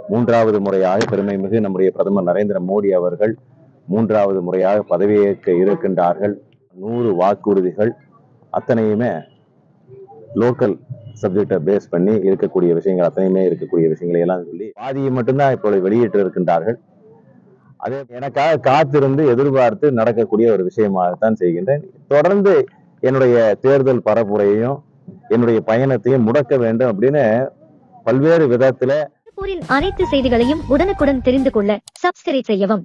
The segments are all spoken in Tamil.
மூன்றாவது முறையாக பெருமைமிகு நம்முடைய பிரதமர் நரேந்திர மோடி அவர்கள் மூன்றாவது முறையாக பதவியேற்க இருக்கின்றார்கள். 100 வாக்குறுதிகள் அத்தனையுமே லோக்கல் சப்ஜெக்டை பேஸ் பண்ணி இருக்கக்கூடிய விஷயங்கள் அத்தனையுமே இருக்கக்கூடிய விஷயங்களை எல்லாம் சொல்லி பாதியை மட்டும்தான் இப்பொழுது வெளியிட்டு இருக்கின்றார்கள். அதே எனக்காக காத்திருந்து எதிர்பார்த்து நடக்கக்கூடிய ஒரு விஷயமாகத்தான் செய்கின்றேன். தொடர்ந்து என்னுடைய தேர்தல் பரப்புரையையும் என்னுடைய பயணத்தையும் முடக்க வேண்டும் அப்படின்னு பல்வேறு விதத்துல அனைத்து செய்திகளையும் உடனுக்குடன் தெரிந்து கொள்ள சப்ஸ்கிரைப் செய்யவும்.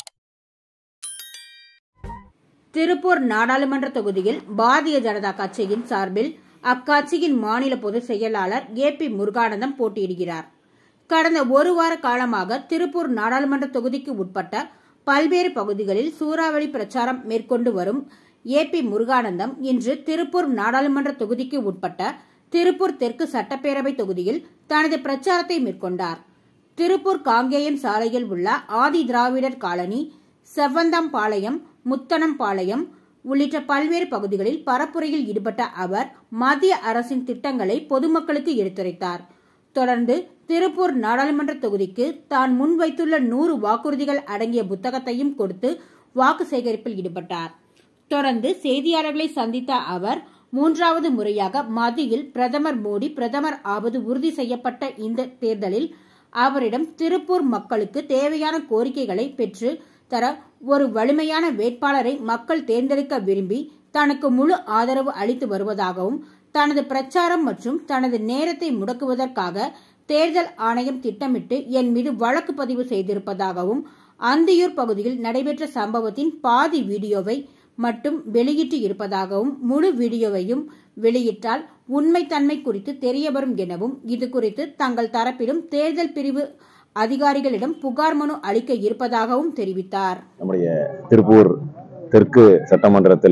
திருப்பூர் நாடாளுமன்ற தொகுதியில் பாரதிய ஜனதா கட்சியின் சார்பில் அக்கட்சியின் மாநில பொதுச் செயலாளர் ஏபி முருகானந்தம் போட்டியிடுகிறார். கடந்த ஒரு வார காலமாக திருப்பூர் நாடாளுமன்ற தொகுதிக்கு உட்பட்ட பல்வேறு பகுதிகளில் சூறாவளி பிரச்சாரம் மேற்கொண்டு வரும் ஏபி முருகானந்தம் இன்று திருப்பூர் நாடாளுமன்ற தொகுதிக்கு உட்பட்ட திருப்பூர் தெற்கு சட்டப்பேரவை தொகுதியில் தனது பிரச்சாரத்தை மேற்கொண்டார். திருப்பூர் காங்கேயம் சாலையில் உள்ள ஆதி திராவிடர் காலனி, செவ்வந்தாம்பாளையம், முத்தனம்பாளையம் உள்ளிட்ட பல்வேறு பகுதிகளில் பரப்புரையில் ஈடுபட்ட அவர் மத்திய அரசின் திட்டங்களை பொதுமக்களுக்கு எடுத்துரைத்தார். தொடர்ந்து திருப்பூர் நாடாளுமன்ற தொகுதிக்கு தான் முன்வைத்துள்ள 100 வாக்குறுதிகள் அடங்கிய புத்தகத்தையும் கொடுத்து வாக்கு சேகரிப்பில் ஈடுபட்டார். தொடர்ந்து செய்தியாளர்களை சந்தித்த அவர், 3வது முறையாக மத்தியில் பிரதமர் மோடி பிரதமர் ஆவது உறுதி செய்யப்பட்ட இந்த தேர்தலில் அவரிடம் திருப்பூர் மக்களுக்கு தேவையான கோரிக்கைகளை பெற்று தர ஒரு வலிமையான வேட்பாளரை மக்கள் தேர்ந்தெடுக்க விரும்பி தனக்கு முழு ஆதரவு அளித்து வருவதாகவும், தனது பிரச்சாரம் மற்றும் தனது நேரத்தை முடக்குவதற்காக தேர்தல் ஆணையம் திட்டமிட்டு என் மீது வழக்கு பதிவு செய்திருப்பதாகவும், அந்தியூர் பகுதியில் நடைபெற்ற சம்பவத்தின் பாதி வீடியோவை மட்டும் வெளியிட்டு இருப்பதாகவும், முழு வீடியோவையும் வெளியிட்டால் உண்மைத்தன்மை குறித்து தெரியவரும் எனவும், இது குறித்து தங்கள் தரப்பிலும் தேர்தல் பிரிவு அதிகாரிகளிடம் புகார் மனு அளிக்க இருப்பதாகவும் தெரிவித்தார். நம்முடைய திருப்பூர் தெற்கு சட்டமன்றத்தில்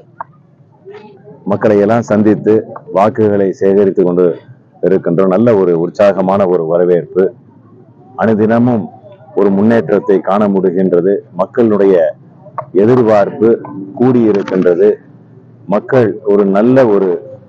மக்களை எல்லாம் சந்தித்து வாக்குகளை சேகரித்து கொண்டு இருக்கின்றோம். நல்ல ஒரு உற்சாகமான ஒரு வரவேற்பு, அனுதினமும் ஒரு முன்னேற்றத்தை காண முடிகின்றது. மக்களுடைய எதிர்பார்ப்பு கூடியிருக்கின்றது. மக்கள் ஒரு நல்ல ஒரு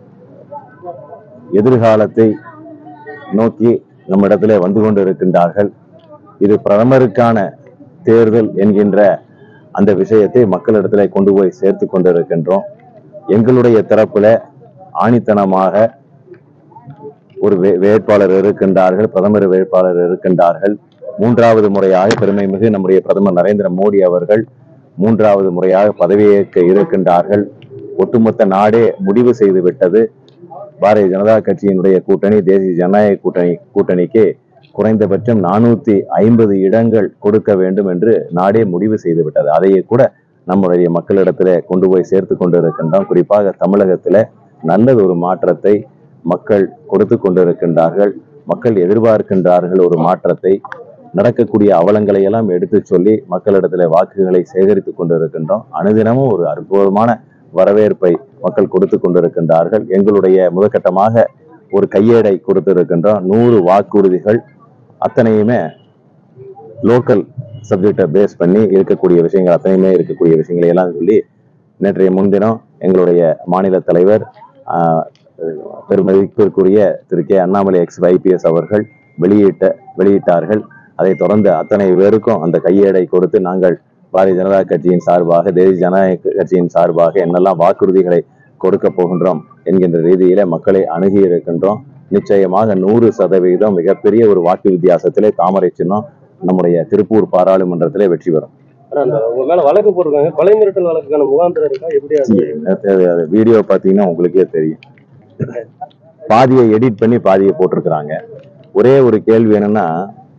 எதிர்காலத்தை நோக்கி நம்மிடத்திலே வந்து கொண்டு இருக்கின்றார்கள். இது பிரதமருக்கான தேர்தல் என்கின்ற அந்த விஷயத்தை மக்களிடத்திலே கொண்டு போய் சேர்த்து கொண்டிருக்கின்றோம். எங்களுடைய தரப்புல ஆணித்தனமாக ஒரு வேட்பாளர் இருக்கின்றார்கள், பிரதமர் வேட்பாளர் இருக்கின்றார்கள். 3வது முறையாக பெருமைமிகு நம்முடைய பிரதமர் நரேந்திர மோடி அவர்கள் 3வது முறையாக பதவியேற்க இருக்கின்றார்கள். ஒட்டுமொத்த நாடே முடிவு செய்து விட்டது. பாரதிய ஜனதா கட்சியினுடைய கூட்டணி, தேசிய ஜனநாயக கூட்டணிக்கு குறைந்தபட்சம் 450 இடங்கள் கொடுக்க வேண்டும் என்று நாடே முடிவு செய்து விட்டது. அதையே கூட நம்முடைய மக்களிடத்துல கொண்டு போய் சேர்த்து கொண்டு இருக்கின்றோம். குறிப்பாக தமிழகத்துல நல்லது ஒரு மாற்றத்தை மக்கள் கொடுத்து கொண்டிருக்கின்றார்கள். மக்கள் எதிர்பார்க்கின்றார்கள் ஒரு மாற்றத்தை. நடக்கக்கூடிய அவலங்களை எல்லாம் எடுத்து சொல்லி மக்களிடத்துல வாக்குகளை சேகரித்து கொண்டிருக்கின்றோம். அனுதினமும் ஒரு அற்புதமான வரவேற்பை மக்கள் கொடுத்து கொண்டிருக்கின்றார்கள். எங்களுடைய முதற்கட்டமாக ஒரு கையேடை கொடுத்திருக்கின்றோம். 100 வாக்குறுதிகள் அத்தனையுமே லோக்கல் சப்ஜெக்டை பேஸ் பண்ணி இருக்கக்கூடிய விஷயங்கள் அத்தனையுமே இருக்கக்கூடிய விஷயங்களை எல்லாம் சொல்லி நேற்றைய முன்தினம் எங்களுடைய மாநில தலைவர் பெருமதிப்பிற்குரிய திரு கே அண்ணாமலை IPS அவர்கள் வெளியிட்டார்கள். அதை தொடர்ந்து அத்தனை பேருக்கும் அந்த கையேடை கொடுத்து நாங்கள் பாரதிய ஜனதா கட்சியின் சார்பாக, தேசிய ஜனநாயக கட்சியின் சார்பாக என்னெல்லாம் வாக்குறுதிகளை கொடுக்க போகின்றோம் என்கின்ற ரீதியில மக்களை அணுகி இருக்கின்றோம். நிச்சயமாக 100% மிகப்பெரிய ஒரு வாக்கு வித்தியாசத்திலே தாமரை சின்னம் நம்முடைய திருப்பூர் பாராளுமன்றத்திலே வெற்றி பெறும். வழக்கு போட்டிருக்காங்க, கொலை மிரட்டல் வழக்குக்கான முகாந்திரம் இருக்கா? எப்படி வீடியோ பாத்தீங்கன்னா உங்களுக்கே தெரியும். பாதியை எடிட் பண்ணி பாதியை போட்டிருக்கிறாங்க. ஒரே ஒரு கேள்வி என்னன்னா,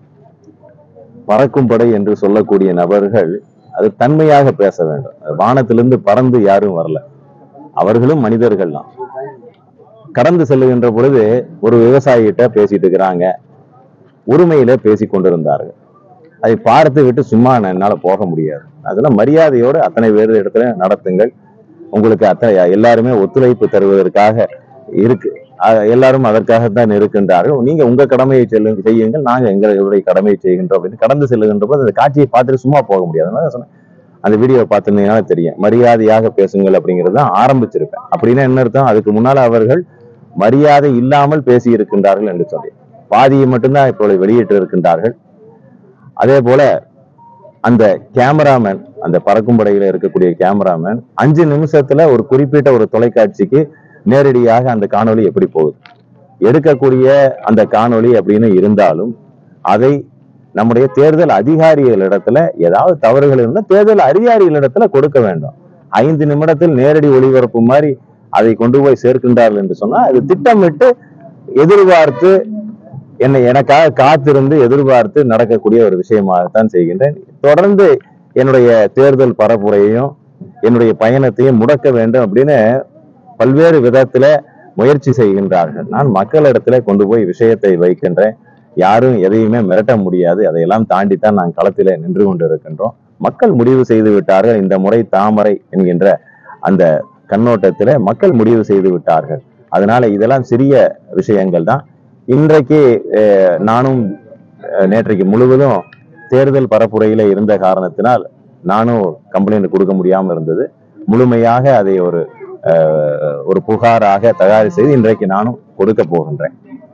பறக்கும் படை என்று சொல்லக்கூடிய நபர்கள் அது தன்மையாக பேச வேண்டும். வானத்திலிருந்து பறந்து யாரும் வரல, அவர்களும் மனிதர்கள் தான். கடந்து செல்லுகின்ற பொழுது ஒரு விவசாயிகிட்ட பேசிட்டு இருக்கிறாங்க, உரிமையில பேசி கொண்டிருந்தார்கள். அதை பார்த்து விட்டு சும்மா என்னால போக முடியாது. அதெல்லாம் மரியாதையோடு அத்தனை பேர் இடத்துல நடத்துங்கள். உங்களுக்கு எல்லாருமே ஒத்துழைப்பு தருவதற்காக இருக்கு, எல்லாரும் அதற்காகத்தான் இருக்கின்றார்கள். நீங்க உங்க கடமையை செய்யுங்கள், நாங்க எங்களுடைய கடமையை செய்கின்றோம் அப்படின்னு கடந்து செல்லுகின்ற போது அந்த காட்சியை பார்த்துட்டு சும்மா போக முடியாது. அதனால சொன்னேன், அந்த வீடியோவை பார்த்துருந்தீங்கன்னா தெரியும். மரியாதையாக பேசுங்கள் அப்படிங்கிறது தான் ஆரம்பிச்சிருப்பேன். அப்படின்னா என்ன அர்த்தம்? அதுக்கு முன்னால அவர்கள் மரியாதை இல்லாமல் பேசி இருக்கின்றார்கள் என்று சொல்லி பாதியை மட்டும்தான் இப்பொழுது வெளியிட்டு இருக்கின்றார்கள். அதே போல அந்த கேமராமேன், அந்த பறக்கும் படையில இருக்கக்கூடிய கேமராமேன் 5 நிமிஷத்துல ஒரு குறிப்பிட்ட ஒரு தொலைக்காட்சிக்கு நேரடியாக அந்த காணொளி எப்படி போகுது, எடுக்கக்கூடிய அந்த காணொளி அப்படின்னு இருந்தாலும் அதை நம்முடைய தேர்தல் அதிகாரிகளிடத்துல ஏதாவது தவறுகள் இருந்தால் தேர்தல் அதிகாரிகளிடத்துல கொடுக்க வேண்டும். 5 நிமிடத்தில் நேரடி ஒளிபரப்பு மாதிரி அதை கொண்டு போய் சேர்க்கின்றார்கள் என்று சொன்னா அது திட்டமிட்டு எதிர்பார்த்து எனக்காக காத்திருந்து எதிர்பார்த்து நடக்கக்கூடிய ஒரு விஷயமாகத்தான் செய்கின்றேன். தொடர்ந்து என்னுடைய தேர்தல் பரப்புரையையும் என்னுடைய பயணத்தையும் முடக்க வேண்டும் அப்படின்னு பல்வேறு விதத்துல முயற்சி செய்கின்றார்கள். நான் மக்களிடத்துல கொண்டு போய் விஷயத்தை வைக்கின்றேன். யாரும் எதையுமே மிரட்ட முடியாது. அதையெல்லாம் தாண்டித்தான் நான் களத்திலே நின்று கொண்டிருக்கின்றோம். மக்கள் முடிவு செய்து விட்டார்கள். இந்த முறை தாமரை என்கின்ற அந்த கண்ணோட்டத்தில மக்கள் முடிவு செய்து விட்டார்கள். அதனால இதெல்லாம் சிறிய விஷயங்கள் தான். இன்றைக்கு நானும் நேற்றைக்கு முழுவதும் தேர்தல் பரப்புரையில இருந்த காரணத்தினால் நானும் கம்ப்ளைண்ட் கொடுக்க முடியாமல் இருந்தது. முழுமையாக அதை ஒரு புகாராக தயார் செய்து இன்றைக்கு நானும் கொடுக்க போகின்றேன்.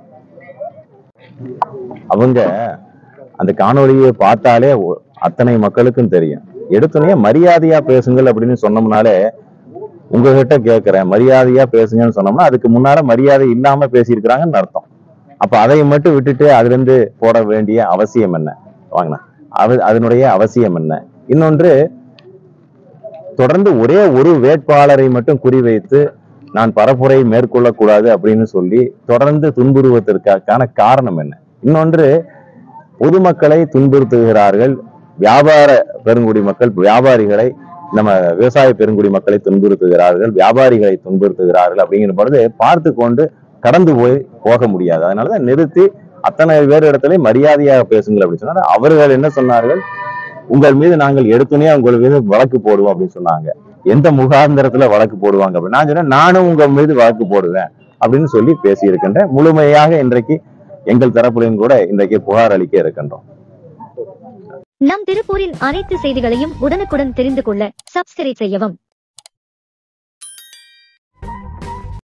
அவங்க அந்த காணொலியை பார்த்தாலே அத்தனை மக்களுக்கும் தெரியும். எடுத்தோடனே மரியாதையா பேசுங்கள் அப்படின்னு சொன்னோம்னாலே, உங்ககிட்ட கேட்கிறேன் மரியாதையா பேசுங்கன்னு சொன்னோம்னா அதுக்கு முன்னால மரியாதை இல்லாம பேசியிருக்கிறாங்கன்னு அர்த்தம். அப்ப அதை மட்டும் விட்டுட்டு அதுல இருந்து போட வேண்டிய அவசியம் என்ன? வாங்கினா அதனுடைய அவசியம் என்ன? இன்னொன்று, தொடர்ந்து ஒரே ஒரு வேட்பாளரை மட்டும் குறிவைத்து நான் பரப்புரை மேற்கொள்ளக்கூடாது அப்படின்னு சொல்லி தொடர்ந்து துன்புறுவதற்கான காரணம் என்ன? இன்னொன்று, பொதுமக்களை துன்புறுத்துகிறார்கள். வியாபார பெருங்குடி மக்கள், வியாபாரிகளை, நம்ம விவசாய பெருங்குடி மக்களை துன்புறுத்துகிறார்கள், வியாபாரிகளை துன்புறுத்துகிறார்கள். அப்படிங்கிற பொழுது பார்த்து கொண்டு கடந்து போக முடியாது. அதனாலதான் நிறுத்தி அத்தனை பேர் இடத்துல மரியாதையாக பேசுங்கள் அப்படின்னு சொன்னாங்க. அவர்கள் என்ன சொன்னார்கள்? உங்கள் மீது நாங்கள் எடுத்துனே உங்கள் மீது வழக்கு போடுவோம் அப்படின்னு சொன்னாங்க. எந்த முகாந்திரத்துல வழக்கு போடுவாங்க அப்படின்னு நான் சொன்னேன், நானும் உங்க மீது வழக்கு போடுவேன் அப்படின்னு சொல்லி பேசியிருக்கின்றேன். முழுமையாக இன்றைக்கு எங்கள் தரப்புலையும் கூட இன்றைக்கு புகார் அளிக்க இருக்கின்றோம். நம் திருப்பூரின் அனைத்து செய்திகளையும் உடனுக்குடன் தெரிந்து கொள்ள சப்ஸ்கிரைப் செய்யவும்.